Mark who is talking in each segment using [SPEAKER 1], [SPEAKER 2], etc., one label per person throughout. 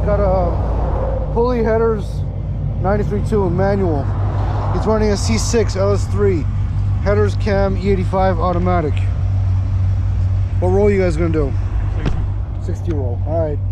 [SPEAKER 1] got a pulley headers 93.2 manual. He's running a C6 LS3 headers cam E85 automatic. What roll you guys gonna do? 60 roll. All right.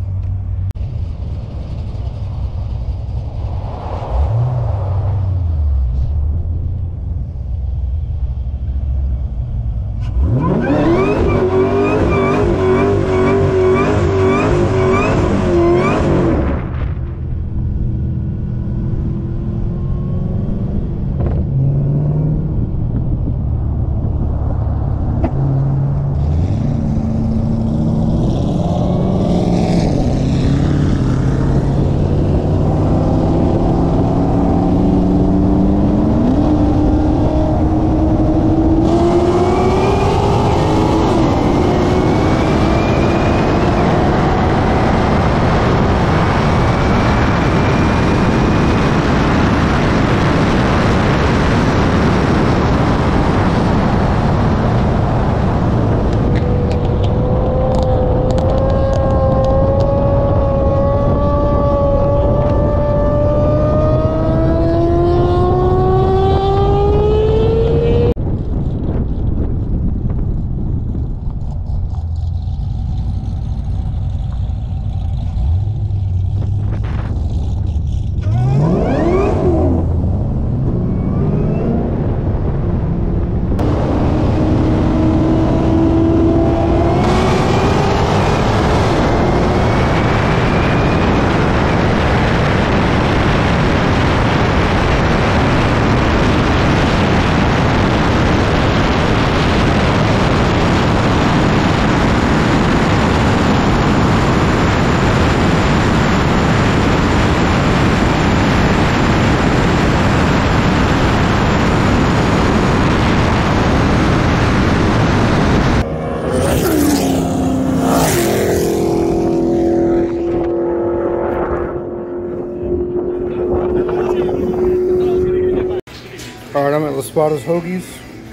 [SPEAKER 1] All right, I'm at La Spada's Hoagies.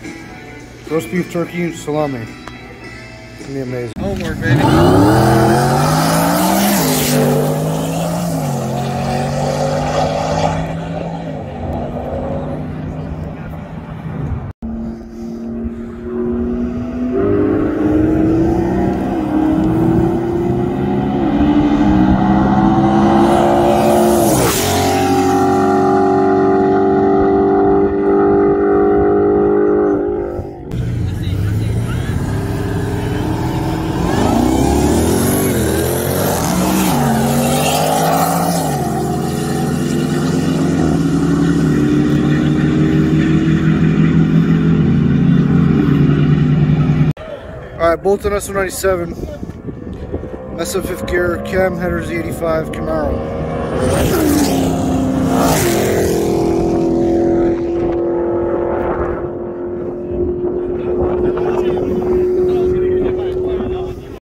[SPEAKER 1] Roast beef, turkey, salami. It's gonna be amazing.
[SPEAKER 2] Homework, baby.
[SPEAKER 1] Alright, Bolton S197, SF5th gear, cam headers E85 Camaro.